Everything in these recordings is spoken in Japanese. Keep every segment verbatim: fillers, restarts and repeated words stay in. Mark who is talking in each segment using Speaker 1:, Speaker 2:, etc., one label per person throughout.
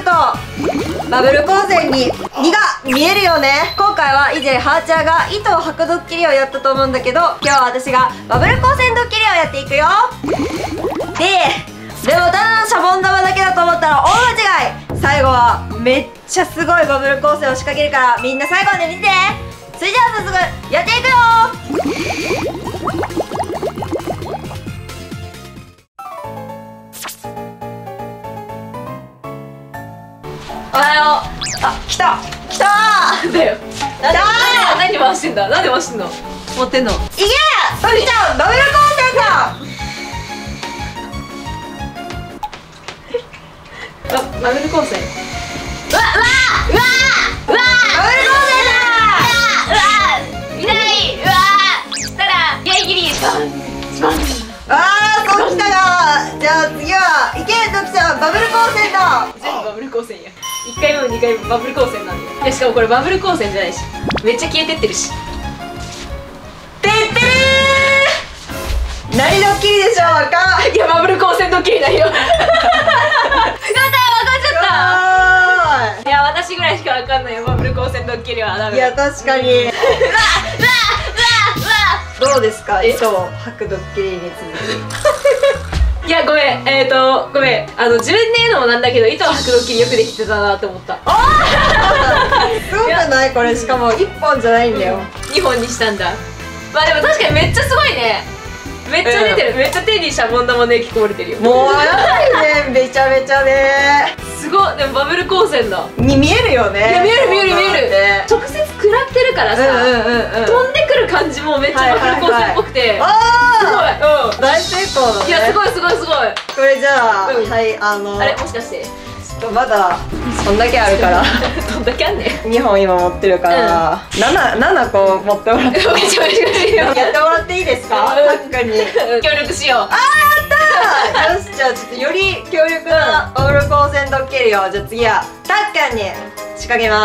Speaker 1: とバブル光線ににが見えるよね。今回は以前ハーチャーが糸を吐くドッキリをやったと思うんだけど、今日は私がバブル光線ドッキリをやっていくよ。ででもただのシャボン玉だけだと思ったら大間違い。最後はめっちゃすごいバブル光線を仕掛けるからみんな最後まで見て。それじゃあ早速やっていくよ。おはよう。あ、来た来たーだよ。なんで何回してんだ。なんで回してんの。持ってんの。いけートリちゃんバブル光線だ。あ、バブル光線。うわうわうわうわバブル光線だ。うわ痛い。うわしたらギリギリスパンスパン。あーそうきたな。じゃあ次はいけトキちゃんバブル光線だ。全部バブル光線や。いっかいめもにかいめもバブル光線なんだよ。いやしかもこれバブル光線じゃないしめっちゃ消えてってるし。てってれー何ドッキリでしょうか。いやバブル光線ドッキリだよ。やったー分かっちゃった。いや私ぐらいしか分かんないよバブル光線ドッキリはダメ。いや確かに。うわうわうわうわどうですか糸を吐くドッキリに続き。いやごめんえっ、ー、とごめんあの自分で言うのもなんだけど糸を吐くドッキリよくできてたなって思った。あすごくないこれ。しかもいっぽんじゃないんだよ、うん、にほんにしたんだ。まあでも確かにめっちゃすごいね。めっちゃ出てる、うん、めっちゃ手にシャボン玉の液こぼれてるよ。もうやばいねめちゃめちゃね。すごい。でもバブル光線だに見えるよね。いや見える見える見える。直接食らってるからさ飛んでくる感じもめっちゃバブル光線っぽくて、あすごい、うん、大成功だね。いやすごいすごいすごい。これじゃあ、うん、はいあのあれもしかしてちょっとまだそんだけあるからどんだけあんねん。にほん今持ってるから、うん、なな、ななこ持ってもらってやってもらっていいですか。確かに協力しよう。あーやったーよしじゃあちょっとより強力なバブル光線ドッキリをじゃあ次はタッカンに仕掛けます。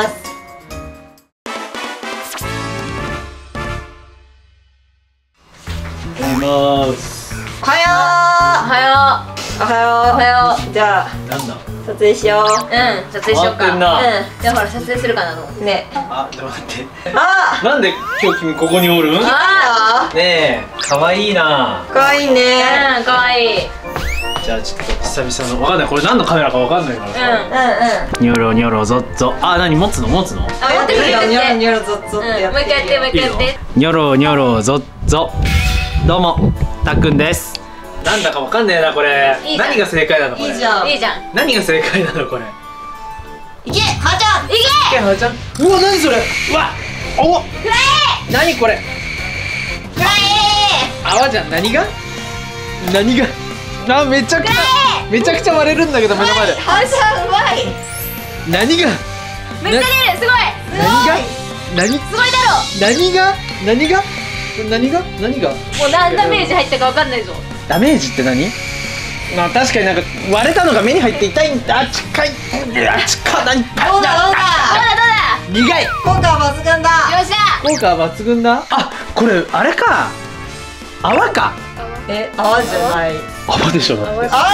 Speaker 2: おはようございます。
Speaker 1: おはようおはようおはようおはよう。じゃあ
Speaker 2: なんだ
Speaker 1: 撮影しよう。うん撮影しようか。うんじゃあほら撮影するかなのね。
Speaker 2: あでも待って。
Speaker 1: あ
Speaker 2: なんで今日君ここにおるん。
Speaker 1: あ
Speaker 2: ねえ可愛いな。
Speaker 1: 可愛いね。うん可愛い。
Speaker 2: じゃあちょっと久々のわかんないこれ何のカメラかわかんないからさ。
Speaker 1: うんうんうん。
Speaker 2: ニョロニョロゾッゾ。あ何持つの持つの。
Speaker 1: あ持ってくるよ。ニョロニョロゾッゾってやって。もう一回やってもう一回やって。
Speaker 2: ニョロニョロゾッゾ。どうもたっくんです。なんだかわかんねえなこれ。何が正解なのこれ。いいじゃんいいじゃん。何が正解なのこれ。
Speaker 1: いけはーちゃんいけ。いけ
Speaker 2: はーちゃん。うわ何それ。うわおっ
Speaker 1: くらえ。
Speaker 2: 何これ。
Speaker 1: くらえ。
Speaker 2: 泡じゃん。何が何があめちゃくちゃめちゃくちゃ割れるんだけど目の前で。
Speaker 1: はーちゃんうまい。
Speaker 2: 何が
Speaker 1: めっちゃ出るすごい。
Speaker 2: 何が何
Speaker 1: すごいだろ。
Speaker 2: 何が何が何が何が
Speaker 1: もう何ダメージ入ったかわかんないぞ。
Speaker 2: ダメージって何？まあ確かになんか割れたのが目に入って痛いんだ。あ近いあ近い何どうだどうだどうだどうだ
Speaker 1: 苦い。効果は抜群だ。よっしゃ
Speaker 2: 効果は抜群だ。あこれあれか泡か。
Speaker 1: え泡じゃない。
Speaker 2: 泡でしょ。泡じゃない泡じゃ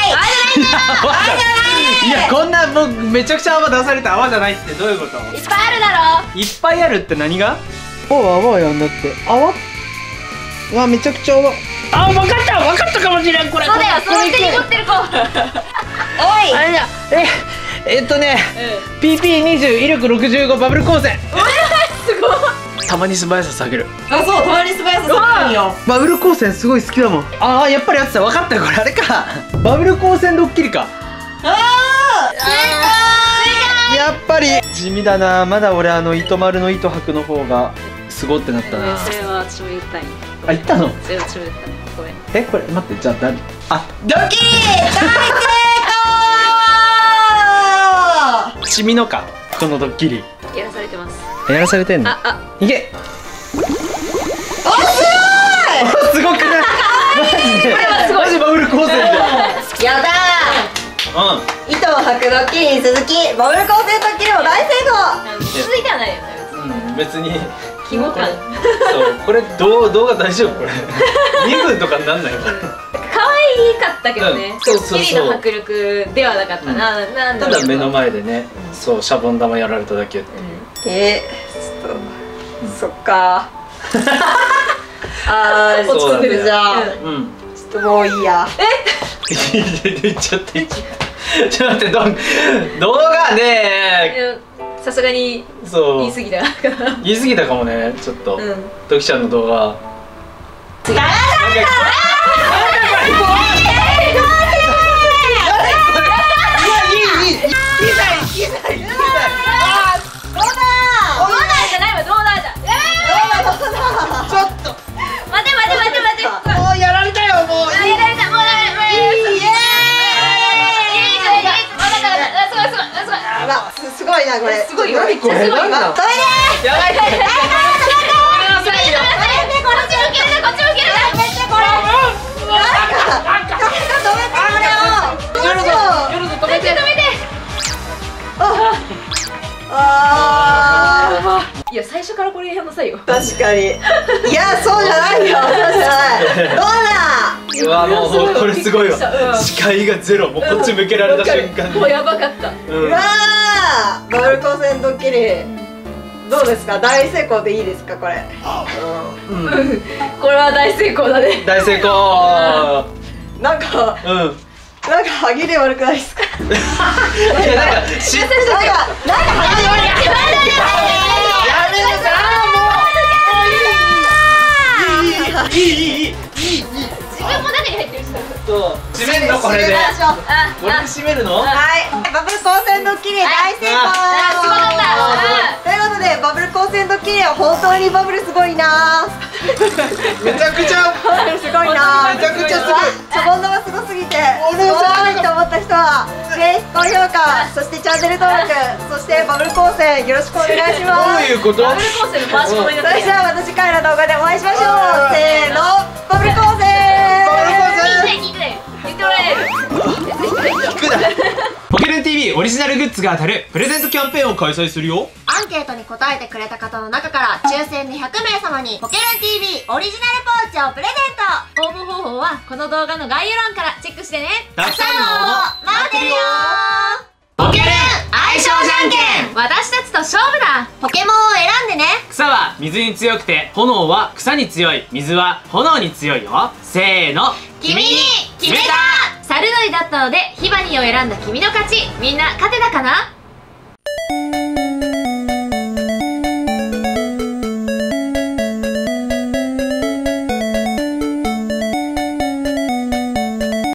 Speaker 1: ない
Speaker 2: いやこんなもうめちゃくちゃ泡出されて泡じゃないってどういうこと。
Speaker 1: いっぱいあるだろ。
Speaker 2: いっぱいあるって何が。泡泡やんだって泡うわめちゃくちゃ泡。あ分かった分かったかもしれんこれ。
Speaker 1: そうだよその手に持ってる子。おい
Speaker 2: あれだええっとね ピーピーにじゅう 威力ろくじゅうごバブル光線。
Speaker 1: すごい。
Speaker 2: たまに素早さ下げる。
Speaker 1: あそうたまに素早さ下げるよ。
Speaker 2: バブル光線すごい好きだもん。ああやっぱりやってた。分かったよこれあれかバブル光線ドッキリか。ああ正解。やっぱり地味だな。まだ俺あの糸丸の糸吐くの方がすごってなったな。
Speaker 1: それは私も言ったんよ。
Speaker 2: あ言ったの。
Speaker 1: それは私も言ったの。ごめん。
Speaker 2: えこれ待ってじゃあ誰あ
Speaker 1: ドッキリ大成功。
Speaker 2: 地味のかこのドッキリ
Speaker 1: やらされてます。
Speaker 2: やらされてんの。
Speaker 1: ああ
Speaker 2: いけ。
Speaker 1: おすごい。
Speaker 2: すごくないマジで。マジバブル光線じゃん。
Speaker 1: やだー。うん糸を吐くドッキリに続きバブル光線ドッキリも大成功。続いてはないよね別に。別に規模感。そうこれ動動画大丈夫これ。にふんとかになんないから。可愛いかったけどね、
Speaker 2: そうそうそう、
Speaker 1: キリの迫力ではなかったな、うん、なんだろう、
Speaker 2: ただ目の前でね、うん、そうシャボン玉やられただけっていう、
Speaker 3: うん、えー、ちょっと、うん、そっかあー、落ち込んでるじゃん、うん、ちょっともういいや。
Speaker 2: え言っちゃってちょっと待って、ど動画ね
Speaker 1: さすがに言い過ぎた
Speaker 2: 言い過ぎたかもね、ちょっと、うん、トキちゃんの動画違う
Speaker 3: すごいなこれ。
Speaker 1: すごいよ。
Speaker 2: 何これ？なんだ？
Speaker 3: トイレ。やばい。え、
Speaker 2: ごめんなさいよ。
Speaker 3: こっち向ける、こっち向ける。やめてこれ。なんか、止めてこれを。
Speaker 2: 夜ぞ、夜ぞ止めて止めて。
Speaker 3: ああ。
Speaker 1: いや最初からこれやんなさいよ。
Speaker 3: 確かに。いやそうじゃないよ。そうじゃない。どうだ。
Speaker 2: うわもうこれすごいわ。視界がゼロ。もうこっち向けられた瞬間に。
Speaker 1: もうやばかった。
Speaker 3: うわー。バブル光線ドッキリ。どうですか、大成功でいいですかこれ。
Speaker 1: うん。これは大成功だね。
Speaker 2: 大成功。
Speaker 3: なんか。うん。なんか歯切れ悪くないですか。いやなんか
Speaker 2: し
Speaker 3: なんかなんか歯切れ悪くない。
Speaker 2: やめなさい。もういいいいいいいいいい。
Speaker 1: 自分も中に入ってるし。
Speaker 2: そう。閉めるのこれで。これで閉めるの？
Speaker 3: はい。バブル光線ドッキリ大成功。
Speaker 1: すごかった。
Speaker 3: ということでバブル光線ドッキリは本当にバブルすごいな。
Speaker 2: めちゃくちゃ
Speaker 3: バブルすごいな。
Speaker 2: めちゃくちゃすごい。
Speaker 3: シャボン玉すごすぎてすごいと思った人はぜひ高評価、そしてチャンネル登録、そしてバブル光線よろしくお願いします。
Speaker 2: どういうこと？
Speaker 1: バブル光線の回し込みになってる。
Speaker 3: それじゃあまた次回の動画でお会いしましょう。せーの、バブル光線。
Speaker 2: ポケレン ティービー オリジナルグッズが当たるプレゼントキャンペーンを開催するよ。
Speaker 3: アンケートに答えてくれた方の中から抽選でひゃくめいさまにポケレン ティービー オリジナルポーチをプレゼント。
Speaker 1: 応募方法はこの動画の概要欄からチェックしてね。
Speaker 2: たくさんの応募
Speaker 3: 待ってるよ。
Speaker 2: ポケレン相性じゃんけん、
Speaker 1: 私たちと勝負だ。
Speaker 3: ポケモンを選んでね。
Speaker 2: 草は水に強くて炎は草に強い、水は炎に強いよ。せーの、
Speaker 3: 君に決めた。
Speaker 1: サルノイだったのでヒバニーを選んだ君の勝ち。みんな勝てたかな？